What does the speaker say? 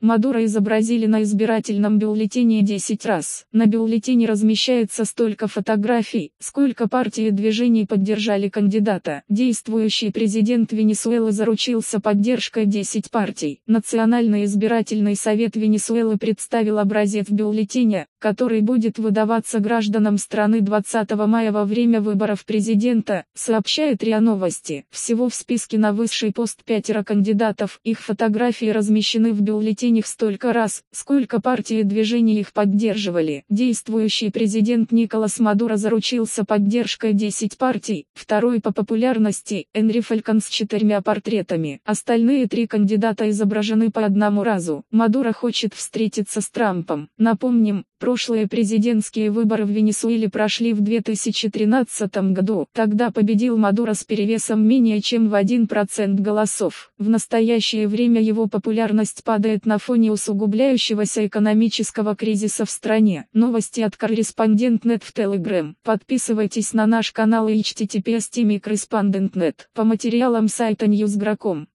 Мадуро изобразили на избирательном бюллетене 10 раз. На бюллетене размещается столько фотографий, сколько партий и движений поддержали кандидата. Действующий президент Венесуэлы заручился поддержкой 10 партий. Национальный избирательный совет Венесуэлы представил образец бюллетеня, который будет выдаваться гражданам страны 20 мая во время выборов президента, сообщает РИА Новости. Всего в списке на высший пост 5 кандидатов. Их фотографии размещены в бюллетенях столько раз, сколько партии и движений их поддерживали. Действующий президент Николас Мадуро заручился поддержкой 10 партий. Второй по популярности – Энри Фалькон с 4 портретами. Остальные 3 кандидата изображены по одному разу. Мадуро хочет встретиться с Трампом. Напомним, прошлые президентские выборы в Венесуэле прошли в 2013 году. Тогда победил Мадуро с перевесом менее чем в 1% голосов. В настоящее время его популярность падает на фоне усугубляющегося экономического кризиса в стране. Новости от Корреспондент.нет в Telegram. Подписывайтесь на наш канал и https://correspondent.net. По материалам сайта Newsgro.com.